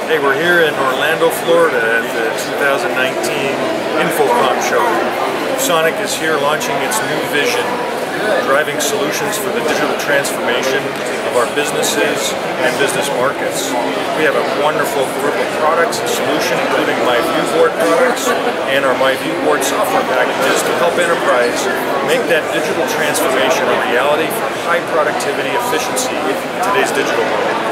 Hey, we're here in Orlando, Florida at the 2019 InfoComm show. Sonic is here launching its new vision, driving solutions for the digital transformation of our businesses and business markets. We have a wonderful group of products and solutions, including My Viewboard products and our My Viewboard software packages to help enterprise make that digital transformation a reality for high productivity efficiency in today's digital world.